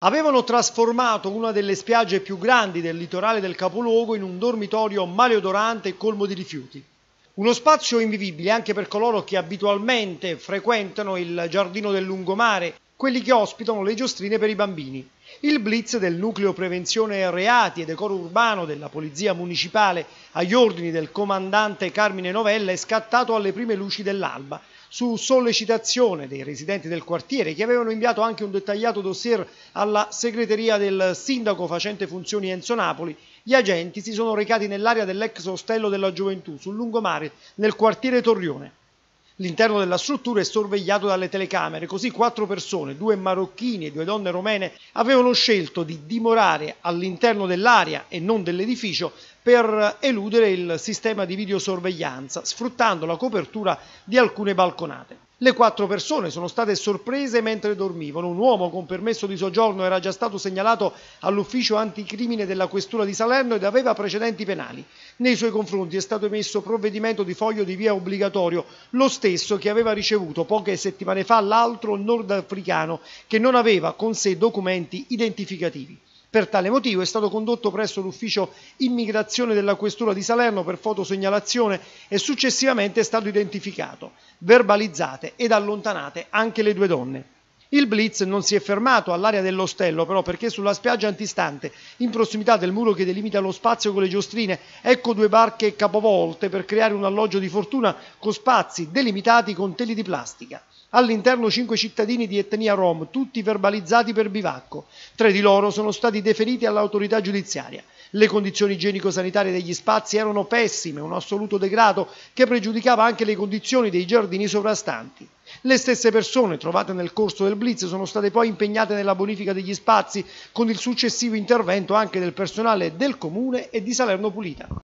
Avevano trasformato una delle spiagge più grandi del litorale del capoluogo in un dormitorio maleodorante e colmo di rifiuti. Uno spazio invivibile anche per coloro che abitualmente frequentano il giardino del lungomare, quelli che ospitano le giostrine per i bambini. Il blitz del nucleo prevenzione reati e decoro urbano della polizia municipale agli ordini del comandante Carmine Novella è scattato alle prime luci dell'alba, su sollecitazione dei residenti del quartiere, che avevano inviato anche un dettagliato dossier alla segreteria del sindaco facente funzioni Enzo Napoli. Gli agenti si sono recati nell'area dell'ex ostello della gioventù sul lungomare nel quartiere Torrione. L'interno della struttura è sorvegliato dalle telecamere, così 4 persone, 2 marocchini e 2 donne romene, avevano scelto di dimorare all'interno dell'area e non dell'edificio per eludere il sistema di videosorveglianza, sfruttando la copertura di alcune balconate. Le 4 persone sono state sorprese mentre dormivano. Un uomo con permesso di soggiorno era già stato segnalato all'ufficio anticrimine della questura di Salerno ed aveva precedenti penali. Nei suoi confronti è stato emesso provvedimento di foglio di via obbligatorio, lo stesso che aveva ricevuto poche settimane fa l'altro nordafricano che non aveva con sé documenti identificativi. Per tale motivo è stato condotto presso l'ufficio immigrazione della questura di Salerno per fotosegnalazione e successivamente è stato identificato, verbalizzate ed allontanate anche le 2 donne. Il blitz non si è fermato all'area dell'ostello però, perché sulla spiaggia antistante, in prossimità del muro che delimita lo spazio con le giostrine, ecco 2 barche capovolte per creare un alloggio di fortuna con spazi delimitati con teli di plastica. All'interno 5 cittadini di etnia rom, tutti verbalizzati per bivacco. 3 di loro sono stati deferiti all'autorità giudiziaria. Le condizioni igienico-sanitarie degli spazi erano pessime, un assoluto degrado che pregiudicava anche le condizioni dei giardini sovrastanti. Le stesse persone trovate nel corso del blitz sono state poi impegnate nella bonifica degli spazi con il successivo intervento anche del personale del comune e di Salerno Pulita.